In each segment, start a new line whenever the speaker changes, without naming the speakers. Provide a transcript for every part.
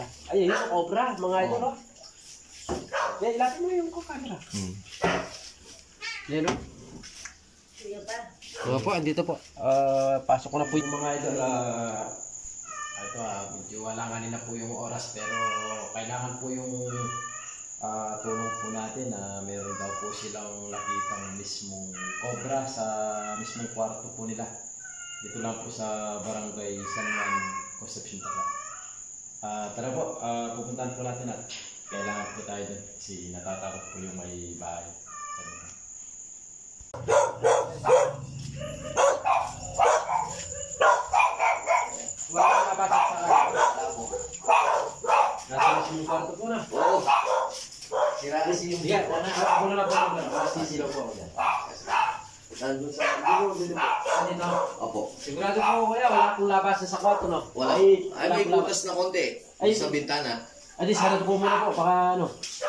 Ay, yung cobra, mga ito, no? Yan, ilapin mo yung camera. Yan, no?
Sige pa.
So po, andito po. Pasok ko na po yung mga idol. Ito, medyo wala kanina po yung oras, pero kailangan po yung tulong po natin na meron daw po silang nakitang mismong cobra sa mismong kwarto po nila. Dito lang po sa Barangay San Juan, Concepcion, Tarlac. Tara po, pupuntahan po natin at kailangan po tayo dun kasi natatakot po yung may bahay. Wala ka nabasok sa labo. Nasa mismong kwarto po na.
Oo. Sira kasi yung
Diyan, ako na lang po. Masisilaw po ako dyan.
nandun sa dulo, dito.
Dito.
Opo.
Sigurado po kaya wala akong labasan sa kwarto, no?
Wala.
Ay,
Ay, may butas na konti.
Ay,
Sa bintana.
Adi, sarado po muna po, baka ano.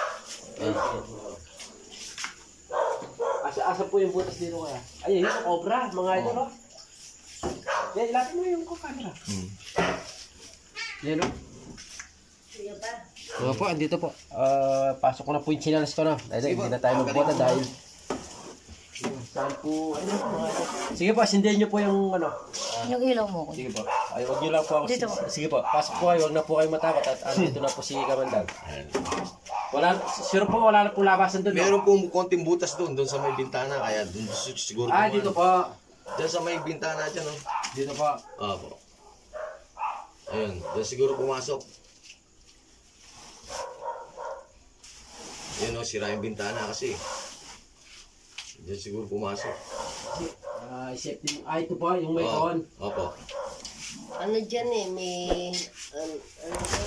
Asa po yung butas dito kaya? Ay, yung cobra, mga ito, no? Yan, ilapin mo yung camera. Yan, no?
Sige pa.
So po, andito po. Pasok ko na po yung chinalas ko na. Dahil hindi na tayo magbuta dahil saan po, ano mga ito. Sige po, sindihan nyo po yung ano.
Yung ilaw mo ko.
Sige po. Ay, huwag nyo lang po ako.
Dito.
Sige po, pasok po kayo. Huwag na po kayo matakot at andito na po si Kamandag. Wala, sure po wala na po labasan doon.
Meron pong konting butas doon sa may bintana. Kaya doon siguro.
Dito po.
Diyan sa may bintana dyan, no?
Dito po.
Opo. Ayun, doon siguro pumasok. Yun, no? Sira yung bintana kasi. Diyan siguro pumasok.
Isip din. Ito po, yung may kawan.
Opo.
Ano dyan eh, may... ano ba?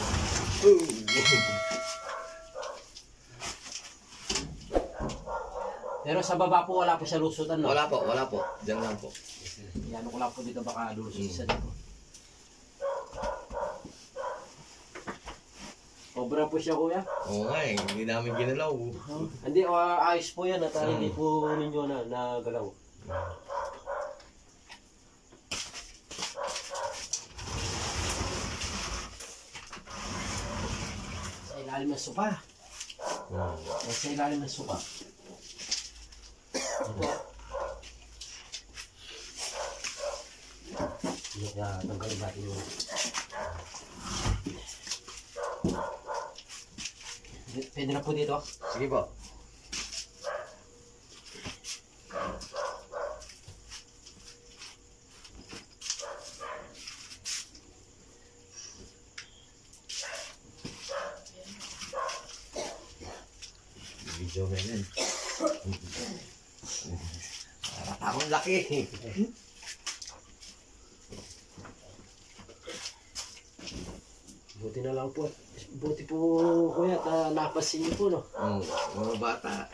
Pero sa baba po wala po siya lusutan, no?
Wala po, wala po. Diyan lang po.
Yan ko lang po dito baka lusutan siya dito. Cobra po siya, kuya.
Oo nga eh, hindi namin ginalaw.
Hindi, ayos po yan at hindi po ninyo na nagalaw. Sa ilalim ng sopa. Sa ilalim ng sopa. Tanggalin natin yung... Pwede na po dito.
Sige po. Video mo yan. Akong laki.
Buti na lang po. Buti po kuya at napasin niyo po, no?
Oo, mga bata.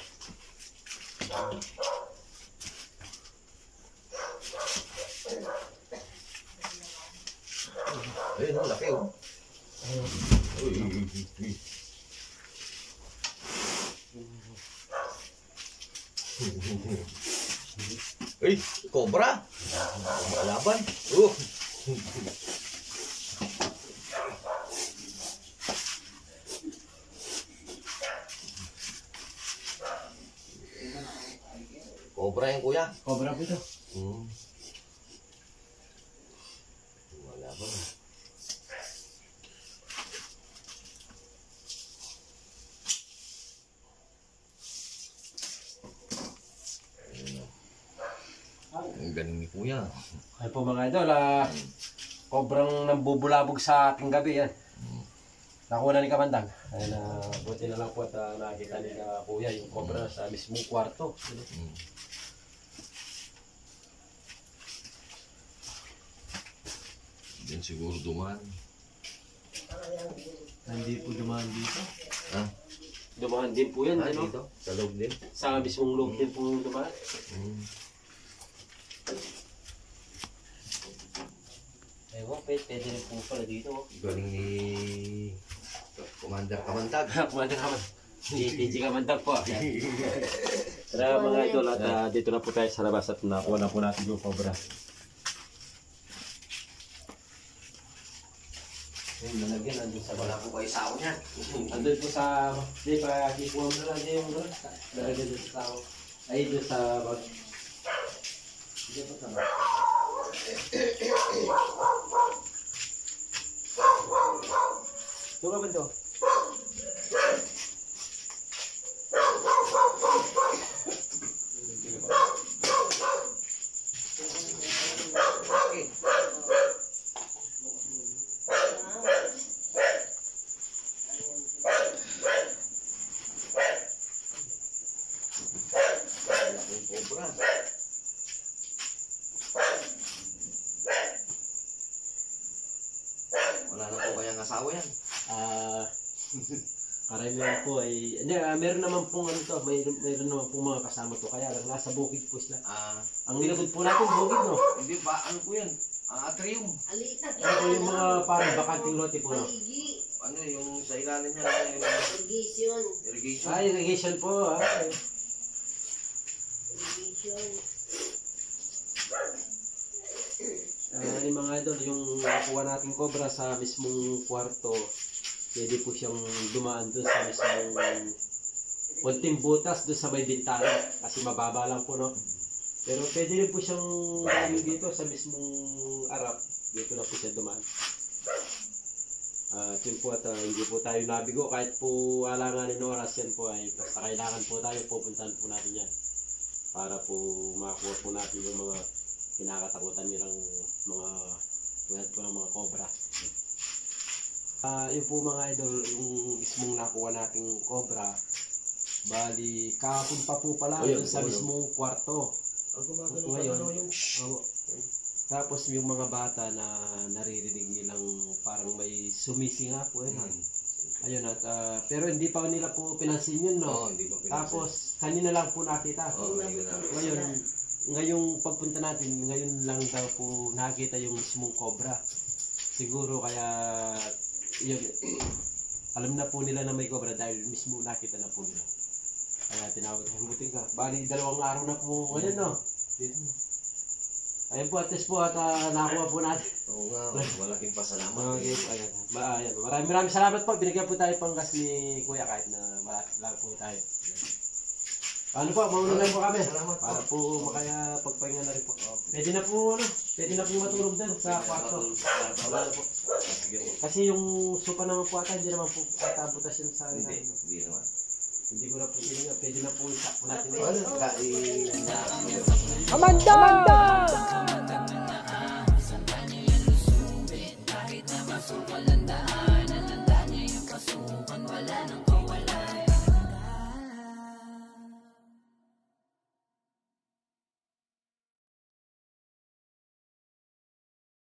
Ayun, ang laki oh. Uy, uy, uy. Uy, cobra. Malaban. Cobra yan, kuya.
Cobra po ito.
Malaban. Ang galing ni kuya.
Ay po mga idol, cobrang nambubulabog sa ating gabi yan. Nakuha na ni Kamandag. Ay buti na lang po at nakita ni kuya yung cobra sa mismong kwarto.
Yan siguro dumaan.
Hindi po dumaan dito.
Ha?
Dumaan din po yan, ano?
Dito? Sa loob din?
Sa mismong loob din po dumaan. Ewan, pwede rin po pala dito.
Galing ni Commander Kamandag.
Commander Kamandag. DJ Kamandag po. Tara mga idol at dito na po tayo sa labas at nakuha na po natin yung cobra. Ayun, nalagyan andun sa
Wala po kayo sao niyan.
andun po sa, di pa, kipuha mo na lang di yung doon. Lalagay doon sa tao. Ay, doon sa bag. Hindi po tama. Doon ka ba doon?
Cobra. Wala na po kayang asawa yan.
Karamihan po ay, hindi, meron naman pong ano to, meron naman pong mga kasama to, kaya lang nasa bukid po sila. Ang nilagod po natin, bukid, no?
Hindi ba, ano po yan? Atrium.
Alita,
Ito yung mga parang bakanting lote po, no?
Paligi.
Ano yung sa ilalim niya na yung
Irrigation.
irrigation.
Irrigation po, ha?
Irrigation.
Yung mga idol, yung nakuha nating cobra sa mismong kwarto, pwede po siyang dumaan doon sa mismong konting butas doon sa may bintana, kasi mababa lang po, no? Pero pwede rin po siyang dito sa mismong arap, dito na po siya dumaan. Yun po at hindi po tayo nabigo, kahit po alanganin ng oras yan po ay basta kailangan po tayo, pupuntahan po natin yan para po makakuha po natin yung mga kinakatakutan nilang mga tulad po ng mga cobra. Yun po mga idol, yung mismong nakuha nating cobra, bali kahapon pa po pala
Ayun,
sa mismong kwarto. Ngayon, tapos yung mga bata na naririnig nilang parang may sumisinga po ayun at pero hindi pa nila po pinansin yun, no?
Hindi pa pinansin.
Tapos kanina lang po nakita. Ngayon, ngayong pagpunta natin, ngayon lang daw po nakita yung mismong cobra. Siguro kaya yun, alam na po nila na may cobra dahil mismo nakita na po nila. Kaya tinawag, buti ka. Bali, 2 araw na po ngayon, no? Dito. Ayun po, at least po at nakakuha po natin.
Oo nga, malaking pasalamat.
Okay, ayan. Maraming salamat po. Binigyan po tayo pang gas ni Kuya kahit na malapit lang po tayo. Ano po, mauna lang po kami.
Salamat po.
Para po makaya pagpahinga na rin po. Pwede na po, pwede na po matulog din sa kwarto.
Wala po. Sige po.
Kasi yung sopa naman po ata, hindi naman po ata butas yun sa akin.
Hindi naman.
Hindi ko na po tinignan. Pwede na po isakpo natin.
Ano?
Amanda!